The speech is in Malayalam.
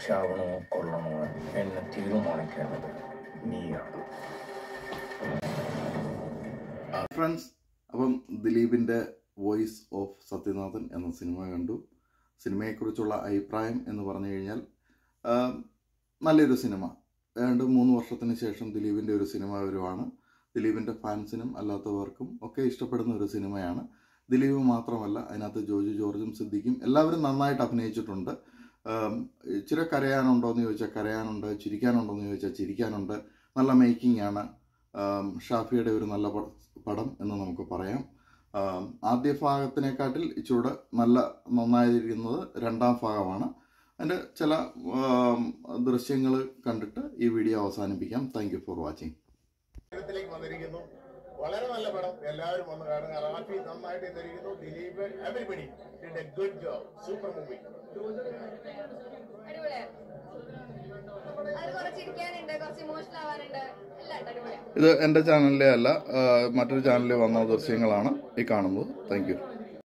ചാവണോ കൊള്ളണോ എന്ന് തീരുമാനിക്കേണ്ടത് നീയാണ്. ഫ്രണ്ട്സ്, അപ്പം ദിലീപിൻ്റെ വോയിസ് ഓഫ് സത്യനാഥൻ എന്ന സിനിമ കണ്ടു. സിനിമയെക്കുറിച്ചുള്ള അഭിപ്രായം എന്ന് പറഞ്ഞു കഴിഞ്ഞാൽ നല്ലൊരു സിനിമ. ഏതാണ്ട് 3 വർഷത്തിന് ശേഷം ദിലീപിൻ്റെ ഒരു സിനിമ വരുവാണ്. ദിലീപിൻ്റെ ഫാൻസിനും അല്ലാത്തവർക്കും ഒക്കെ ഇഷ്ടപ്പെടുന്ന ഒരു സിനിമയാണ്. ദിലീപ് മാത്രമല്ല, അതിനകത്ത് ജോജു ജോർജും സിദ്ദിഖും എല്ലാവരും നന്നായിട്ട് അഭിനയിച്ചിട്ടുണ്ട്. ഇച്ചിരി കരയാനുണ്ടോ എന്ന് ചോദിച്ചാൽ കരയാനുണ്ട്, ചിരിക്കാനുണ്ടോ എന്ന് ചോദിച്ചാൽ ചിരിക്കാനുണ്ട്. നല്ല മേക്കിംഗ് ആണ്. ഷാഫിയുടെ ഒരു നല്ല പടം എന്ന് നമുക്ക് പറയാം. ആദ്യ ഭാഗത്തിനെക്കാട്ടിൽ ഇച്ചിരൂടെ നന്നായിരിക്കുന്നത് 2ാം ഭാഗമാണ്. അതിൻ്റെ ചില ദൃശ്യങ്ങൾ കണ്ടിട്ട് ഈ വീഡിയോ അവസാനിപ്പിക്കാം. Thank you for watching. വന്നിരിക്കുന്നു. വളരെ നല്ല പടം, എല്ലാവരും വന്ന് കാണുക. റാഫി നന്നായിട്ട് ഇന്നിരിക്കുന്നു. Dileep, everybody did a good job. Super movie. ഇത് എൻ്റെ ചാനലിലെ അല്ല, മറ്റൊരു ചാനലിൽ വന്ന ദൃശ്യങ്ങളാണ് ഈ കാണുന്നത്. Thank U.